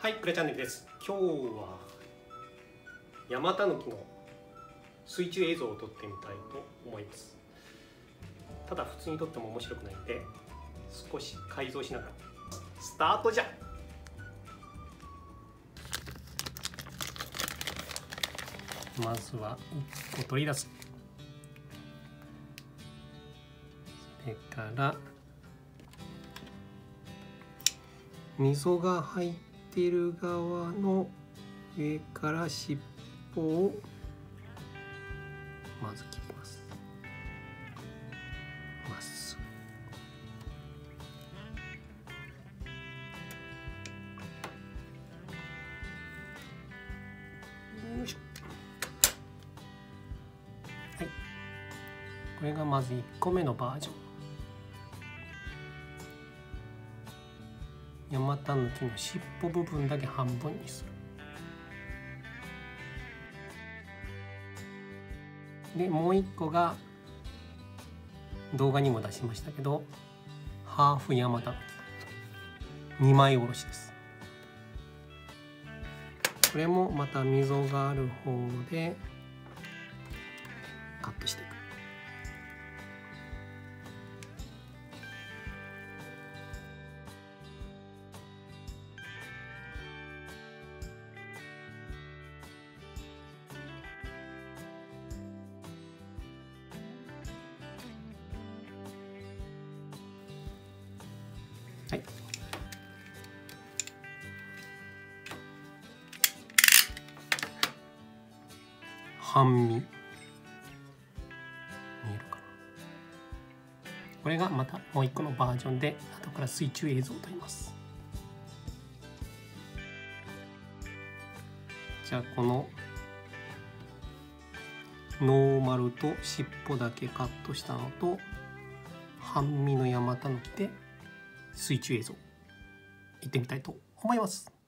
はい、クレチャンネルです。今日はヤマタヌキの水中映像を撮ってみたいと思います。ただ普通に撮っても面白くないんで少し改造しながらスタートじゃ。まずは1個取り出す。それから溝が入っている側の上から尻尾をまず切ります。まっすぐ。よいしょ。はい。これがまず1個目のバージョン。ヤマタヌキの尻尾部分だけ半分にする。でもう一個が動画にも出しましたけどハーフヤマタヌキ2枚おろしです。これもまた溝がある方でカットしていく。はい、半身見えるかな。これがまたもう一個のバージョンで後から水中映像を撮ります。じゃあこのノーマルと尻尾だけカットしたのと半身のヤマタヌキで水中映像行ってみたいと思います。